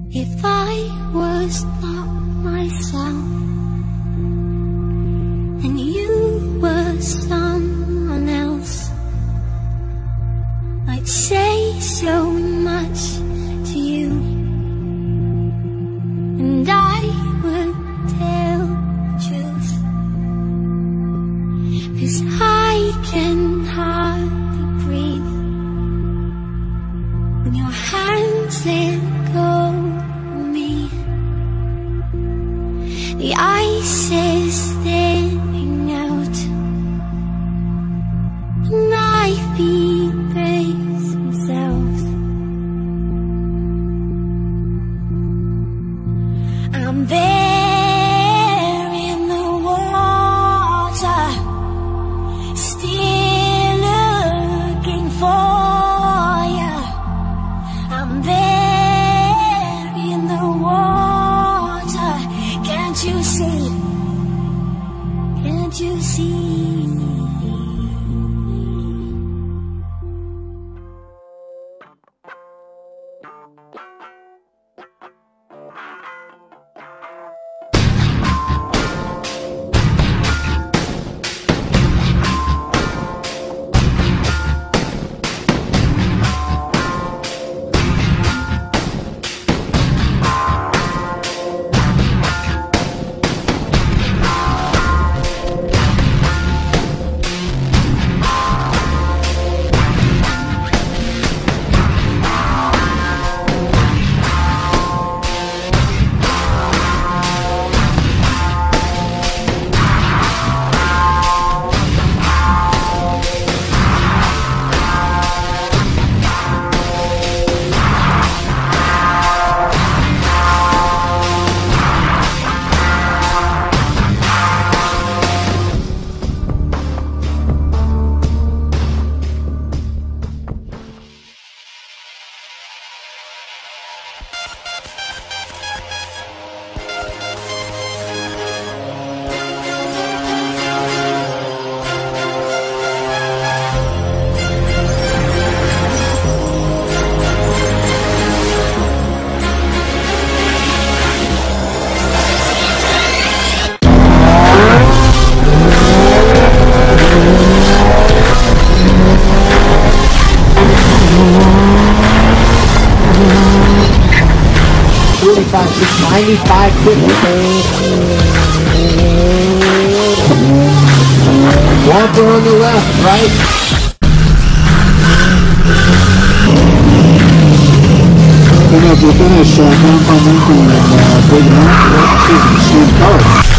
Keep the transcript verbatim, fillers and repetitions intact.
If I was not myself and you were someone else, I'd say so much to you, and I would tell the truth, 'cause I can hardly breathe when your hands let go of me. The ice is thinning out, and my feet brace themselves. I'm there in the water, still looking for you. I'm there in the water. Can't you see? Can't you see? ninety-five fifty. Wampler on the left, right? Then if you finish uh, Grandpa Lincoln and uh, Big Mountain, that's the same color.